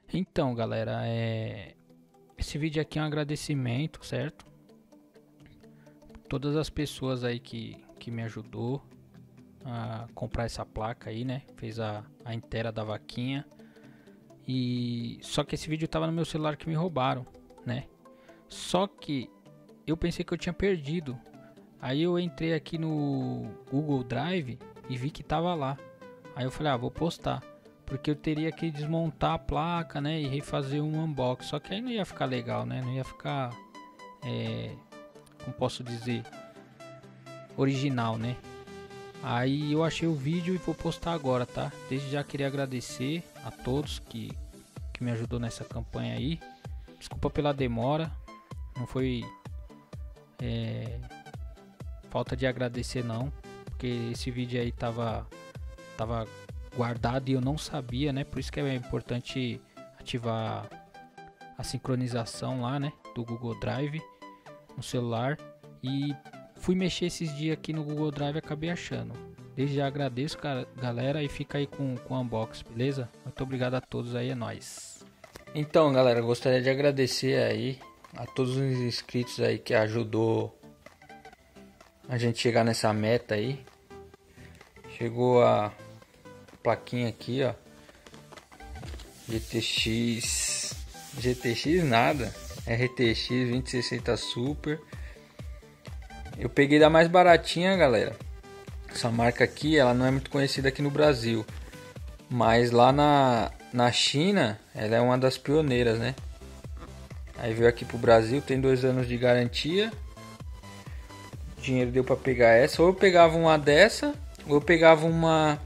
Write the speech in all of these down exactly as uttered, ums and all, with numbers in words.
Então, galera, é... esse vídeo aqui é um agradecimento, certo? Todas as pessoas aí que, que me ajudou a comprar essa placa aí, né? Fez a, a inteira da vaquinha. E só que esse vídeo tava no meu celular que me roubaram, né? Só que eu pensei que eu tinha perdido. Aí eu entrei aqui no Google Drive e vi que tava lá. Aí eu falei, ah, vou postar. Porque eu teria que desmontar a placa, né? E refazer um unboxing. Só que aí não ia ficar legal, né? Não ia ficar, é, como posso dizer, original, né? Aí eu achei o vídeo e vou postar agora, tá? Desde já queria agradecer a todos que, que me ajudou nessa campanha aí. Desculpa pela demora. Não foi é, falta de agradecer não. Porque esse vídeo aí tava, tava guardado e eu não sabia, né? Por isso que é importante ativar a sincronização lá, né? Do Google Drive no celular. E fui mexer esses dias aqui no Google Drive e acabei achando. Desde já agradeço, cara, galera, e fica aí com, com o unboxing, beleza? Muito obrigado a todos aí, é nóis. Então, galera, gostaria de agradecer aí a todos os inscritos aí que ajudou a gente chegar nessa meta aí. Chegou a plaquinha aqui, ó, G T X, G T X nada, R T X vinte sessenta Super. Eu peguei da mais baratinha, galera. Essa marca aqui, ela não é muito conhecida aqui no Brasil, mas lá na, na China, ela é uma das pioneiras, né? Aí veio aqui pro Brasil, tem dois anos de garantia. O dinheiro deu para pegar essa. Ou eu pegava uma dessa, ou eu pegava uma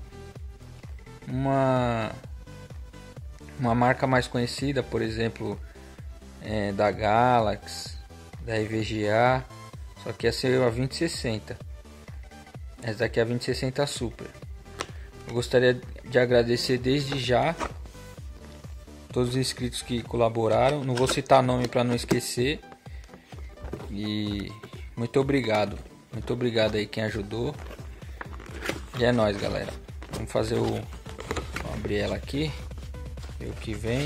uma uma marca mais conhecida, por exemplo, é, da Galaxy, da E V G A. Só que essa é a vinte sessenta. Essa daqui é a vinte sessenta Super. Eu gostaria de agradecer desde já todos os inscritos que colaboraram. Não vou citar nome para não esquecer. E muito obrigado. Muito obrigado aí quem ajudou. E é nóis, galera. Vamos fazer o... Vou abrir ela aqui. Ver o que vem.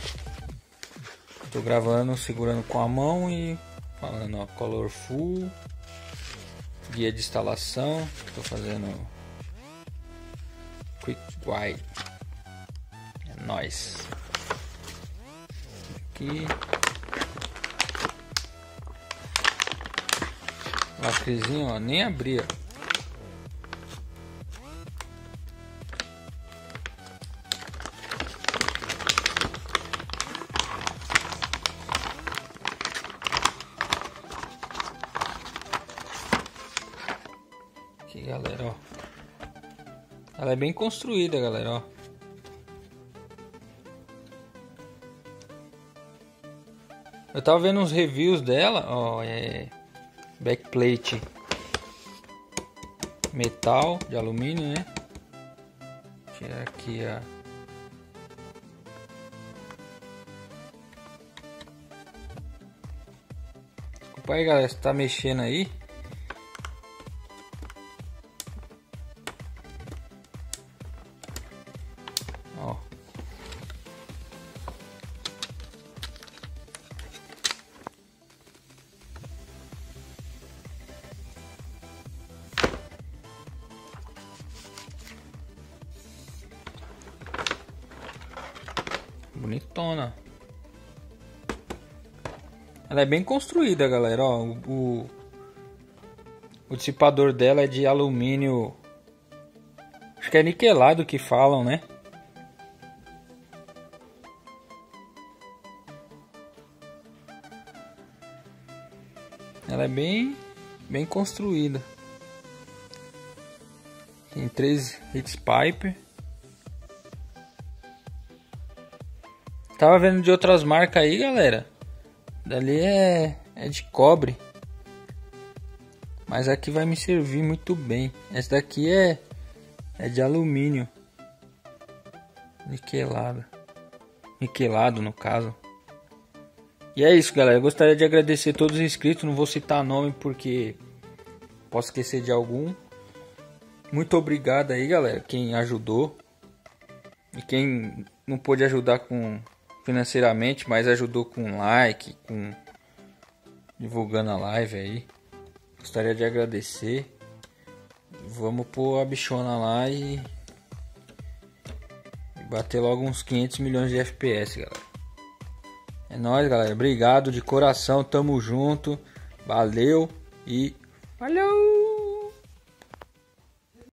Tô gravando segurando com a mão e falando, ó, Colorful. Guia de instalação. Tô fazendo Quick Wide. É nóis. Aqui. Lacrezinho, ó, nem abria. Aqui, galera, ó. Ela é bem construída, galera, ó. Eu tava vendo uns reviews dela, ó, é backplate metal de alumínio, né? Tirar aqui a desculpa aí, galera, se tá mexendo aí. Ó. Bonitona. Ela é bem construída, galera. Ó, o, o, o dissipador dela é de alumínio. Acho que é niquelado que falam, né? Ela é bem, bem construída. Tem três heat pipe. Tava vendo de outras marcas aí, galera. Dali é, é de cobre. Mas aqui vai me servir muito bem. Essa daqui é, é de alumínio. Niquelado. Niquelado no caso. E é isso, galera. Eu gostaria de agradecer a todos os inscritos. Não vou citar nome porque posso esquecer de algum. Muito obrigado aí, galera. Quem ajudou. E quem não pôde ajudar com financeiramente, mas ajudou com like, com divulgando a live aí. Gostaria de agradecer. Vamos pôr a bichona lá e bater logo uns quinhentos milhões de F P S, galera. É nóis, galera. Obrigado de coração. Tamo junto. Valeu e falou!